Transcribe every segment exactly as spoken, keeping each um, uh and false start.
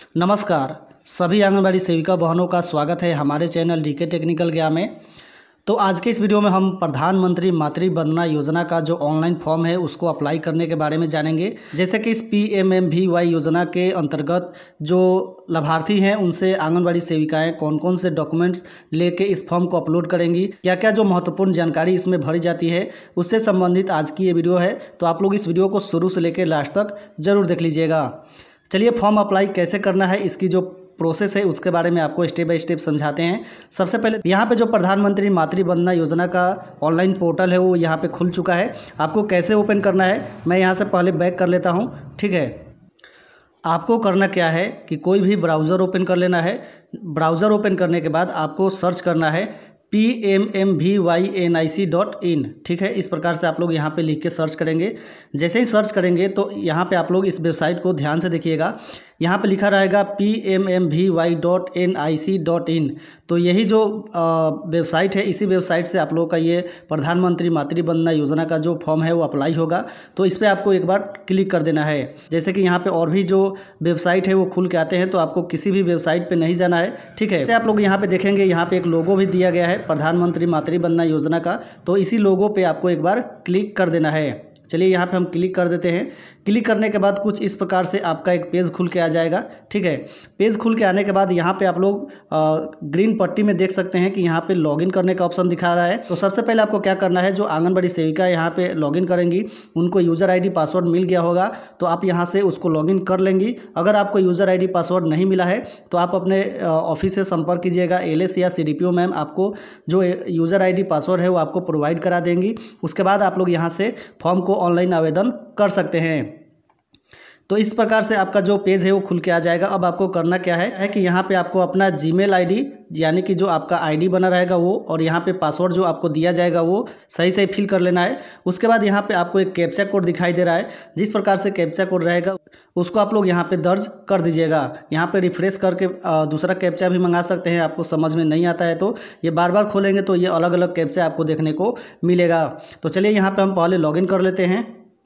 नमस्कार, सभी आंगनबाड़ी सेविका बहनों का स्वागत है हमारे चैनल डीके टेक्निकल ज्ञान में। तो आज के इस वीडियो में हम प्रधानमंत्री मातृ वंदना योजना का जो ऑनलाइन फॉर्म है उसको अप्लाई करने के बारे में जानेंगे। जैसे कि इस P M M V Y योजना के अंतर्गत जो लाभार्थी हैं उनसे आंगनबाड़ी सेविकाएं कौन कौन से डॉक्यूमेंट्स लेके इस फॉर्म को अपलोड करेंगी, क्या क्या जो महत्वपूर्ण जानकारी इसमें भरी जाती है, उससे संबंधित आज की ये वीडियो है। तो आप लोग इस वीडियो को शुरू से लेकर लास्ट तक ज़रूर देख लीजिएगा। चलिए फॉर्म अप्लाई कैसे करना है, इसकी जो प्रोसेस है उसके बारे में आपको स्टेप बाय स्टेप समझाते हैं। सबसे पहले यहाँ पे जो प्रधानमंत्री मातृ वंदना योजना का ऑनलाइन पोर्टल है वो यहाँ पे खुल चुका है। आपको कैसे ओपन करना है मैं यहाँ से पहले बैक कर लेता हूँ। ठीक है, आपको करना क्या है कि कोई भी ब्राउज़र ओपन कर लेना है। ब्राउज़र ओपन करने के बाद आपको सर्च करना है P M M V Y N I C dot in. ठीक है, इस प्रकार से आप लोग यहाँ पे लिख के सर्च करेंगे। जैसे ही सर्च करेंगे तो यहाँ पे आप लोग इस वेबसाइट को ध्यान से देखिएगा। यहाँ पे लिखा रहेगा P M M V Y dot N I C dot in. तो यही जो वेबसाइट है, इसी वेबसाइट से आप लोग का ये प्रधानमंत्री मातृ वंदना योजना का जो फॉर्म है वो अप्लाई होगा। तो इस पर आपको एक बार क्लिक कर देना है। जैसे कि यहाँ पे और भी जो वेबसाइट है वो खुल के आते हैं, तो आपको किसी भी वेबसाइट पे नहीं जाना है। ठीक है, आप लोग यहाँ पे देखेंगे, यहाँ पे एक लोगो भी दिया गया है प्रधानमंत्री मातृ वंदना योजना का। तो इसी लोगो पे आपको एक बार क्लिक कर देना है। चलिए यहाँ पे हम क्लिक कर देते हैं। क्लिक करने के बाद कुछ इस प्रकार से आपका एक पेज खुल के आ जाएगा। ठीक है, पेज खुल के आने के बाद यहाँ पे आप लोग ग्रीन पट्टी में देख सकते हैं कि यहाँ पे लॉगिन करने का ऑप्शन दिखा रहा है। तो सबसे पहले आपको क्या करना है, जो आंगनबाड़ी सेविका यहाँ पे लॉगिन करेंगी उनको यूज़र आईडी पासवर्ड मिल गया होगा, तो आप यहाँ से उसको लॉगिन कर लेंगी। अगर आपको यूज़र आईडी पासवर्ड नहीं मिला है तो आप अपने ऑफिस से संपर्क कीजिएगा। एल एस या C D P O ma'am आपको जो यूज़र आई डी पासवर्ड है वो आपको प्रोवाइड करा देंगी। उसके बाद आप लोग यहाँ से फॉर्म को ऑनलाइन आवेदन कर सकते हैं। तो इस प्रकार से आपका जो पेज है वो खुल के आ जाएगा। अब आपको करना क्या है, है कि यहाँ पे आपको अपना जीमेल आईडी यानी कि जो आपका आईडी बना रहेगा वो, और यहाँ पे पासवर्ड जो आपको दिया जाएगा वो सही सही फिल कर लेना है। उसके बाद यहाँ पे आपको एक कैप्चा कोड दिखाई दे रहा है। जिस प्रकार से कैप्चा कोड रहेगा उसको आप लोग यहाँ पे दर्ज कर दीजिएगा। यहाँ पे रिफ्रेश करके दूसरा कैप्चा भी मंगा सकते हैं। आपको समझ में नहीं आता है तो ये बार बार खोलेंगे तो ये अलग अलग कैप्चा आपको देखने को मिलेगा। तो चलिए यहाँ पे हम पहले लॉगिन कर लेते हैं।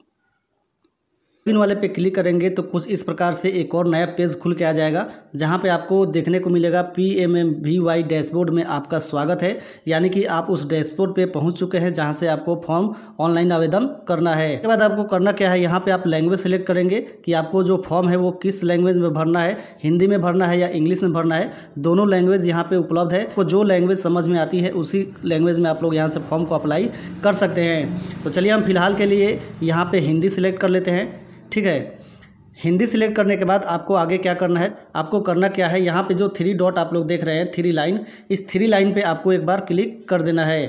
लॉगिन वाले पे क्लिक करेंगे तो कुछ इस प्रकार से एक और नया पेज खुल के आ जाएगा, जहां पे आपको देखने को मिलेगा P M M V Y dashboard में आपका स्वागत है। यानी कि आप उस डैशबोर्ड पे पहुंच चुके हैं जहां से आपको फॉर्म ऑनलाइन आवेदन करना है। इसके बाद आपको करना क्या है, यहाँ पे आप लैंग्वेज सेलेक्ट करेंगे कि आपको जो फॉर्म है वो किस लैंग्वेज में भरना है, हिंदी में भरना है या इंग्लिश में भरना है। दोनों लैंग्वेज यहाँ पे उपलब्ध है। तो जो लैंग्वेज समझ में आती है उसी लैंग्वेज में आप लोग यहाँ से फॉर्म को अप्लाई कर सकते हैं। तो चलिए हम फिलहाल के लिए यहाँ पे हिंदी सिलेक्ट कर लेते हैं। ठीक है, हिंदी सिलेक्ट करने के बाद आपको आगे क्या करना है, आपको करना क्या है, यहाँ पे जो थ्री डॉट आप लोग देख रहे हैं, थ्री लाइन, इस थ्री लाइन पे आपको एक बार क्लिक कर देना है।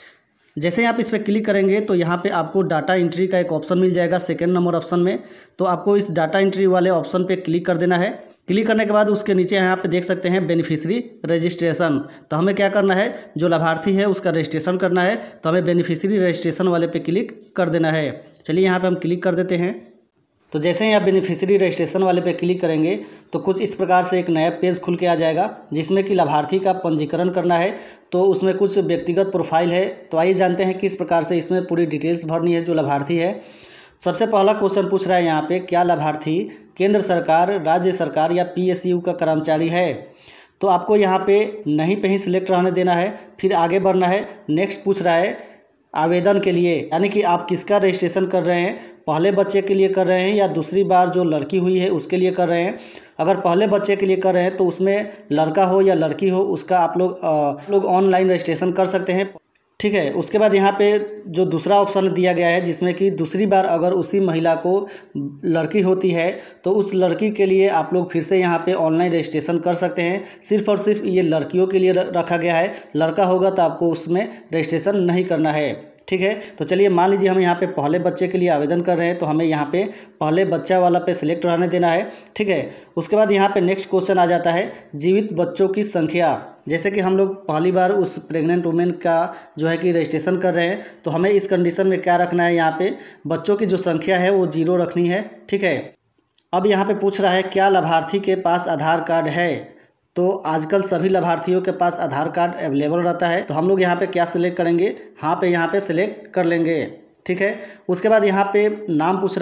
जैसे ही आप इस पर क्लिक करेंगे तो यहाँ पे आपको डाटा एंट्री का एक ऑप्शन मिल जाएगा सेकेंड नंबर ऑप्शन में। तो आपको इस डाटा एंट्री वाले ऑप्शन पे क्लिक कर देना है। क्लिक करने के बाद उसके नीचे यहाँ पे देख सकते हैं बेनिफिशियरी रजिस्ट्रेशन। तो हमें क्या करना है, जो लाभार्थी है उसका रजिस्ट्रेशन करना है, तो हमें बेनिफिशियरी रजिस्ट्रेशन वाले पे क्लिक कर देना है। चलिए यहाँ पे हम क्लिक कर देते हैं। तो जैसे ही आप बेनिफिशियरी रजिस्ट्रेशन वाले पे क्लिक करेंगे तो कुछ इस प्रकार से एक नया पेज खुल के आ जाएगा, जिसमें कि लाभार्थी का पंजीकरण करना है। तो उसमें कुछ व्यक्तिगत प्रोफाइल है। तो आइए जानते हैं किस प्रकार से इसमें पूरी डिटेल्स भरनी है जो लाभार्थी है। सबसे पहला क्वेश्चन पूछ रहा है यहाँ पे, क्या लाभार्थी केंद्र सरकार, राज्य सरकार या पी एस यू का कर्मचारी है। तो आपको यहाँ पे नहीं पे ही सिलेक्ट रहने देना है, फिर आगे बढ़ना है। नेक्स्ट पूछ रहा है आवेदन के लिए, यानी कि आप किसका रजिस्ट्रेशन कर रहे हैं, पहले बच्चे के लिए कर रहे हैं या दूसरी बार जो लड़की हुई है उसके लिए कर रहे हैं। अगर पहले बच्चे के लिए कर रहे हैं तो उसमें लड़का हो या लड़की हो उसका आप लोग लोग ऑनलाइन रजिस्ट्रेशन कर सकते हैं। ठीक है, उसके बाद यहाँ पे जो दूसरा ऑप्शन दिया गया है जिसमें कि दूसरी बार अगर उसी महिला को लड़की होती है तो उस लड़की के लिए आप लोग फिर से यहाँ पे ऑनलाइन रजिस्ट्रेशन कर सकते हैं। सिर्फ और सिर्फ ये लड़कियों के लिए रखा गया है, लड़का होगा तो आपको उसमें रजिस्ट्रेशन नहीं करना है। ठीक है, तो चलिए मान लीजिए हम यहाँ पे पहले बच्चे के लिए आवेदन कर रहे हैं, तो हमें यहाँ पे पहले बच्चा वाला पे सिलेक्ट रहने देना है। ठीक है, उसके बाद यहाँ पे नेक्स्ट क्वेश्चन आ जाता है जीवित बच्चों की संख्या। जैसे कि हम लोग पहली बार उस प्रेग्नेंट वुमेन का जो है कि रजिस्ट्रेशन कर रहे हैं, तो हमें इस कंडीशन में क्या रखना है, यहाँ पे बच्चों की जो संख्या है वो जीरो रखनी है। ठीक है, अब यहाँ पे पूछ रहा है क्या लाभार्थी के पास आधार कार्ड है। तो आजकल सभी लाभार्थियों के पास आधार कार्ड अवेलेबल रहता है। तो हम लोग यहाँ पे क्या सिलेक्ट करेंगे, हाँ पे यहाँ पे सिलेक्ट कर लेंगे। ठीक है, उसके बाद यहाँ पे नाम पूछ रहा है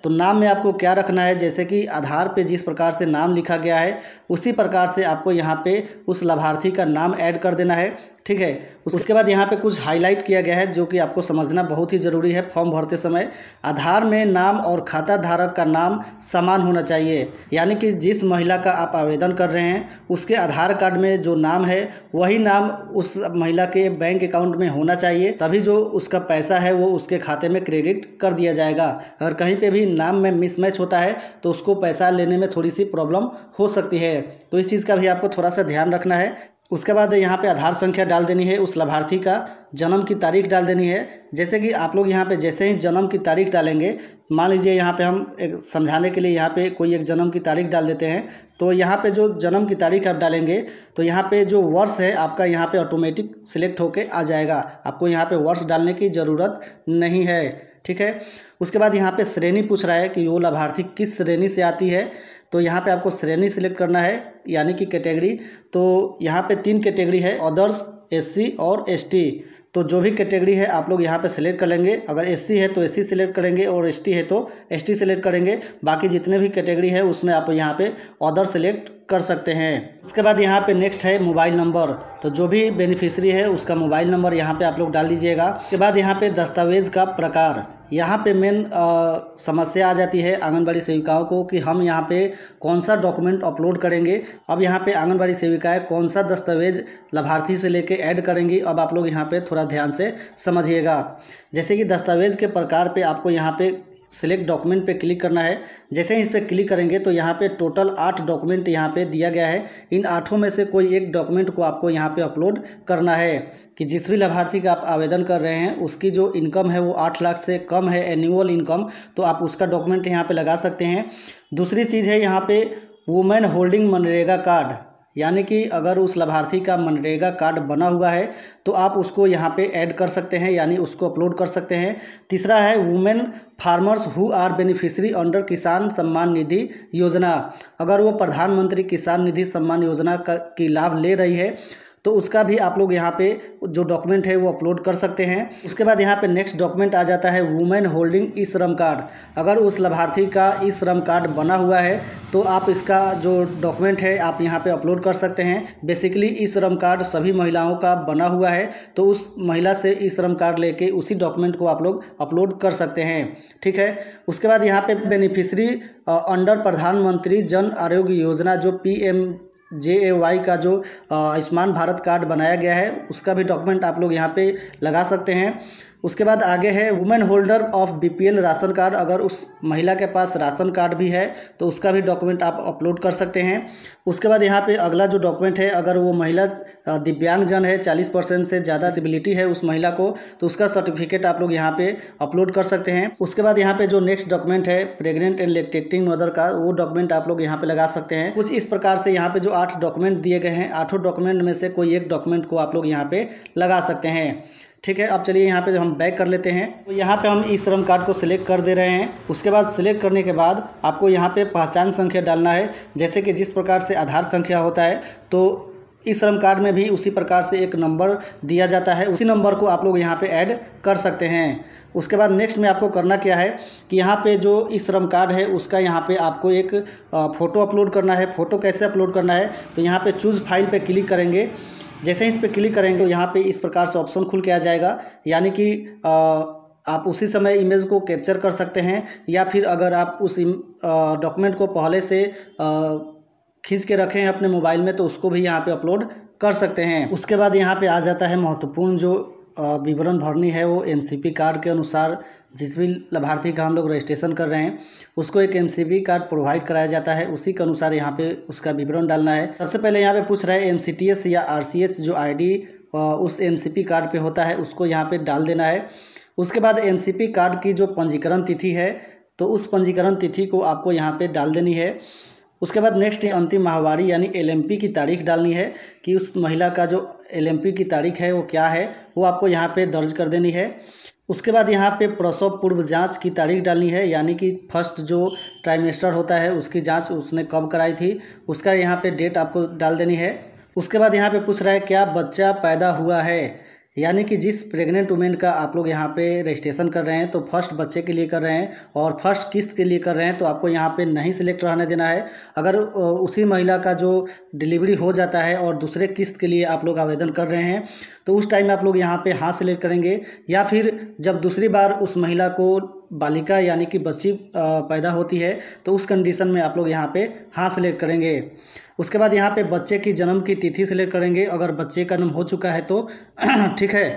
तो नाम में आपको क्या रखना है, जैसे कि आधार पे जिस प्रकार से नाम लिखा गया है उसी प्रकार से आपको यहाँ पे उस लाभार्थी का नाम ऐड कर देना है। ठीक है, उसके बाद यहाँ पे कुछ हाईलाइट किया गया है जो कि आपको समझना बहुत ही ज़रूरी है फॉर्म भरते समय। आधार में नाम और खाता धारक का नाम समान होना चाहिए, यानी कि जिस महिला का आप आवेदन कर रहे हैं उसके आधार कार्ड में जो नाम है वही नाम उस महिला के बैंक अकाउंट में होना चाहिए, तभी जो उसका पैसा है वो उसके खाते में क्रेडिट कर दिया जाएगा। अगर कहीं पे भी नाम में मिसमैच होता है तो उसको पैसा लेने में थोड़ी सी प्रॉब्लम हो सकती है, तो इस चीज़ का भी आपको थोड़ा सा ध्यान रखना है। उसके बाद यहाँ पे आधार संख्या डाल देनी है, उस लाभार्थी का जन्म की तारीख डाल देनी है। जैसे कि आप लोग यहाँ पे जैसे ही जन्म की तारीख डालेंगे, मान लीजिए यहाँ पे हम एक समझाने के लिए यहाँ पे कोई एक जन्म की तारीख डाल देते हैं, तो यहाँ पे जो जन्म की तारीख आप डालेंगे तो यहाँ पे जो वर्ष है आपका यहाँ पे ऑटोमेटिक सिलेक्ट होके आ जाएगा, आपको यहाँ पे वर्ष डालने की ज़रूरत नहीं है। ठीक है, उसके बाद यहाँ पे श्रेणी पूछ रहा है कि वो लाभार्थी किस श्रेणी से आती है, तो यहाँ पे आपको श्रेणी सिलेक्ट करना है, यानी कि कैटेगरी। तो यहाँ पे तीन कैटेगरी है, अदर्स, एससी और एसटी। तो जो भी कैटेगरी है आप लोग यहाँ पे सिलेक्ट कर लेंगे। अगर एससी है तो एससी सिलेक्ट करेंगे और एसटी है तो एसटी सिलेक्ट करेंगे। बाकी जितने भी कैटेगरी है उसमें आप यहाँ पे अदर सिलेक्ट कर सकते हैं। उसके बाद यहाँ पे नेक्स्ट है मोबाइल नंबर, तो जो भी बेनिफिशियरी है उसका मोबाइल नंबर यहाँ पे आप लोग डाल दीजिएगा। उसके बाद यहाँ पे दस्तावेज का प्रकार, यहाँ पे मेन समस्या आ जाती है आंगनबाड़ी सेविकाओं को कि हम यहाँ पे कौन सा डॉक्यूमेंट अपलोड करेंगे। अब यहाँ पे आंगनबाड़ी सेविकाएं कौन सा दस्तावेज लाभार्थी से लेके ऐड करेंगी, अब आप लोग यहाँ पे थोड़ा ध्यान से समझिएगा। जैसे कि दस्तावेज के प्रकार पे आपको यहाँ पे सिलेक्ट डॉक्यूमेंट पे क्लिक करना है। जैसे ही इस पर क्लिक करेंगे तो यहाँ पे टोटल आठ डॉक्यूमेंट यहाँ पे दिया गया है। इन आठों में से कोई एक डॉक्यूमेंट को आपको यहाँ पे अपलोड करना है कि जिस भी लाभार्थी का आप आवेदन कर रहे हैं उसकी जो इनकम है वो आठ लाख से कम है एनुअल इनकम, तो आप उसका डॉक्यूमेंट यहाँ पे लगा सकते हैं। दूसरी चीज़ है यहाँ पे वुमेन होल्डिंग मनरेगा कार्ड, यानी कि अगर उस लाभार्थी का मनरेगा कार्ड बना हुआ है तो आप उसको यहाँ पे ऐड कर सकते हैं, यानी उसको अपलोड कर सकते हैं। तीसरा है women farmers who are beneficiary under Kisan Samman निधि योजना, अगर वो प्रधानमंत्री किसान निधि सम्मान योजना का की लाभ ले रही है तो उसका भी आप लोग यहाँ पे जो डॉक्यूमेंट है वो अपलोड कर सकते हैं। उसके बाद यहाँ पे नेक्स्ट डॉक्यूमेंट आ जाता है वुमेन होल्डिंग ई श्रम कार्ड, अगर उस लाभार्थी का ई श्रम कार्ड बना हुआ है तो आप इसका जो डॉक्यूमेंट है आप यहाँ पे अपलोड कर सकते हैं। बेसिकली ई श्रम कार्ड सभी महिलाओं का बना हुआ है तो उस महिला से ई श्रम कार्ड लेके उसी डॉक्यूमेंट को आप लोग अपलोड कर सकते हैं। ठीक है, उसके बाद यहाँ पे बेनिफिशियरी अंडर प्रधानमंत्री जन आरोग्य योजना जो P M J A Y का जो आयुष्मान भारत कार्ड बनाया गया है उसका भी डॉक्यूमेंट आप लोग यहाँ पे लगा सकते हैं। उसके बाद आगे है women holder of B P L ration card, अगर उस महिला के पास राशन कार्ड भी है तो उसका भी डॉक्यूमेंट आप अपलोड कर सकते हैं। उसके बाद यहाँ पे अगला जो डॉक्यूमेंट है, अगर वो महिला दिव्यांगजन है, चालीस परसेंट से ज़्यादा डिसेबिलिटी है उस महिला को, तो उसका सर्टिफिकेट आप लोग यहाँ पे अपलोड कर सकते हैं। उसके बाद यहाँ पे जो नेक्स्ट डॉक्यूमेंट है प्रेग्नेंट एंड लैक्टेटिंग मदर का, वो डॉक्यूमेंट आप लोग यहाँ पे लगा सकते हैं। कुछ इस प्रकार से यहाँ पे जो आठ डॉक्यूमेंट दिए गए हैं, आठों डॉक्यूमेंट में से कोई एक डॉक्यूमेंट को आप लोग यहाँ पे लगा सकते हैं। ठीक है, अब चलिए यहाँ पे हम बैक कर लेते हैं। तो यहाँ पे हम ई श्रम कार्ड को सिलेक्ट कर दे रहे हैं। उसके बाद सिलेक्ट करने के बाद आपको यहाँ पे पहचान संख्या डालना है, जैसे कि जिस प्रकार से आधार संख्या होता है तो ई श्रम कार्ड में भी उसी प्रकार से एक नंबर दिया जाता है, उसी नंबर को आप लोग यहाँ पे ऐड कर सकते हैं। उसके बाद नेक्स्ट में आपको करना क्या है कि यहाँ पे जो ई श्रम कार्ड है उसका यहाँ पे आपको एक फ़ोटो अपलोड करना है। फ़ोटो कैसे अपलोड करना है, तो यहाँ पे चूज़ फाइल पे क्लिक करेंगे। जैसे ही इस पर क्लिक करेंगे तो यहाँ पे इस प्रकार से ऑप्शन खुल के आ जाएगा, यानी कि आप उसी समय इमेज को कैप्चर कर सकते हैं, या फिर अगर आप उस डॉक्यूमेंट को पहले से खींच के रखें अपने मोबाइल में तो उसको भी यहाँ पे अपलोड कर सकते हैं। उसके बाद यहाँ पे आ जाता है महत्वपूर्ण जो विवरण भरनी है, वो एम सी पी कार्ड के अनुसार जिस भी लाभार्थी का हम लोग रजिस्ट्रेशन कर रहे हैं उसको एक M C P card provide कराया जाता है, उसी के अनुसार यहाँ पे उसका विवरण डालना है। सबसे पहले यहाँ पे पूछ रहा है एम सी टी एस या आर सी एच जो आई डी उस एम सी पी कार्ड पे होता है उसको यहाँ पे डाल देना है। उसके बाद एम सी पी कार्ड की जो पंजीकरण तिथि है तो उस पंजीकरण तिथि को आपको यहाँ पे डाल देनी है। उसके बाद नेक्स्ट अंतिम माहवारी यानी एल एम पी की तारीख डालनी है कि उस महिला का जो एल एम पी की तारीख है वो क्या है, वो आपको यहाँ पे दर्ज कर देनी है। उसके बाद यहाँ पे प्रसव पूर्व जांच की तारीख डालनी है, यानी कि फर्स्ट जो ट्राइमेस्टर होता है उसकी जांच उसने कब कराई थी उसका यहाँ पे डेट आपको डाल देनी है। उसके बाद यहाँ पे पूछ रहा है क्या बच्चा पैदा हुआ है, यानी कि जिस प्रेग्नेंट वुमेन का आप लोग यहाँ पे रजिस्ट्रेशन कर रहे हैं तो फर्स्ट बच्चे के लिए कर रहे हैं और फर्स्ट किस्त के लिए कर रहे हैं, तो आपको यहाँ पे नहीं सिलेक्ट रहने देना है। अगर उसी महिला का जो डिलीवरी हो जाता है और दूसरे किस्त के लिए आप लोग आवेदन कर रहे हैं तो उस टाइम आप लोग यहाँ पे हाँ सिलेक्ट करेंगे, या फिर जब दूसरी बार उस महिला को बालिका यानी कि बच्ची पैदा होती है तो उस कंडीशन में आप लोग यहाँ पे हाँ सिलेक्ट करेंगे। उसके बाद यहाँ पे बच्चे की जन्म की तिथि सिलेक्ट करेंगे अगर बच्चे का जन्म हो चुका है तो ठीक है।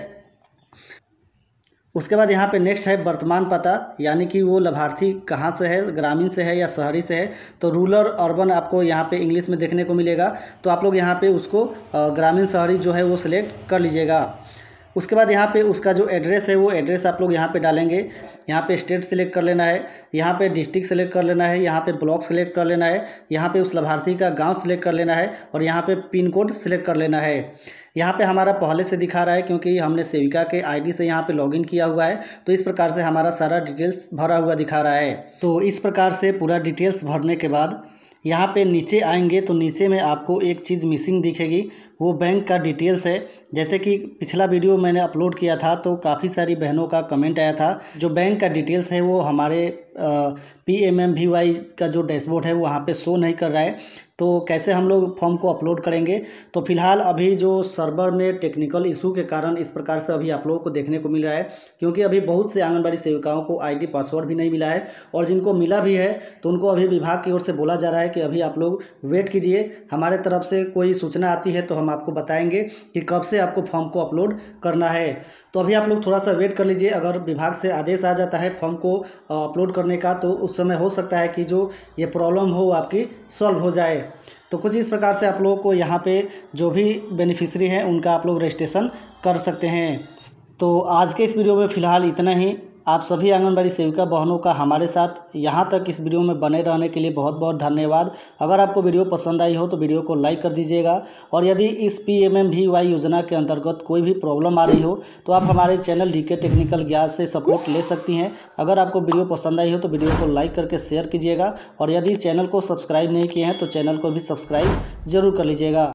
उसके बाद यहाँ पे नेक्स्ट है वर्तमान पता, यानी कि वो लाभार्थी कहाँ से है, ग्रामीण से है या शहरी से है। तो रूरल अर्बन आपको यहाँ पे इंग्लिश में देखने को मिलेगा, तो आप लोग यहाँ पे उसको ग्रामीण शहरी जो है वो सिलेक्ट कर लीजिएगा। उसके बाद यहाँ पे उसका जो एड्रेस है वो एड्रेस आप लोग यहाँ पे डालेंगे। यहाँ पे स्टेट सेलेक्ट कर लेना है, यहाँ पे डिस्ट्रिक्ट सेलेक्ट कर लेना है, यहाँ पे ब्लॉक सेलेक्ट कर लेना है, यहाँ पे उस लाभार्थी का गांव सेलेक्ट कर लेना है और यहाँ पे पिन कोड सेलेक्ट कर लेना है। यहाँ पे हमारा पहले से दिखा रहा है क्योंकि हमने सेविका के आईडी से यहाँ पे लॉगिन किया हुआ है, तो इस प्रकार से हमारा सारा डिटेल्स भरा हुआ दिखा रहा है। तो इस प्रकार से पूरा डिटेल्स भरने के बाद यहाँ पे नीचे आएंगे तो नीचे में आपको एक चीज़ मिसिंग दिखेगी, वो बैंक का डिटेल्स है। जैसे कि पिछला वीडियो मैंने अपलोड किया था तो काफ़ी सारी बहनों का कमेंट आया था, जो बैंक का डिटेल्स है वो हमारे P M M V Y का जो डैशबोर्ड है वो वहाँ पे शो नहीं कर रहा है, तो कैसे हम लोग फॉर्म को अपलोड करेंगे। तो फिलहाल अभी जो सर्वर में टेक्निकल इशू के कारण इस प्रकार से अभी आप लोगों को देखने को मिल रहा है, क्योंकि अभी बहुत से आंगनबाड़ी सेविकाओं को आईडी पासवर्ड भी नहीं मिला है और जिनको मिला भी है तो उनको अभी विभाग की ओर से बोला जा रहा है कि अभी आप लोग वेट कीजिए, हमारे तरफ से कोई सूचना आती है तो हम आपको बताएंगे कि कब से आपको फॉर्म को अपलोड करना है। तो अभी आप लोग थोड़ा सा वेट कर लीजिए, अगर विभाग से आदेश आ जाता है फॉर्म को अपलोड करने का तो उस समय हो सकता है कि जो ये प्रॉब्लम हो आपकी सॉल्व हो जाए। तो कुछ इस प्रकार से आप लोगों को यहाँ पे जो भी बेनिफिशियरी हैं उनका आप लोग रजिस्ट्रेशन कर सकते हैं। तो आज के इस वीडियो में फ़िलहाल इतना ही। आप सभी आंगनबाड़ी सेविका बहनों का हमारे साथ यहाँ तक इस वीडियो में बने रहने के लिए बहुत बहुत धन्यवाद। अगर आपको वीडियो पसंद आई हो तो वीडियो को लाइक कर दीजिएगा, और यदि इस P M M V Y योजना के अंतर्गत कोई भी प्रॉब्लम आ रही हो तो आप हमारे चैनल डीके टेक्निकल ज्ञान से सपोर्ट ले सकती हैं। अगर आपको वीडियो पसंद आई हो तो वीडियो को लाइक करके शेयर कीजिएगा, और यदि चैनल को सब्सक्राइब नहीं किए हैं तो चैनल को भी सब्सक्राइब जरूर कर लीजिएगा।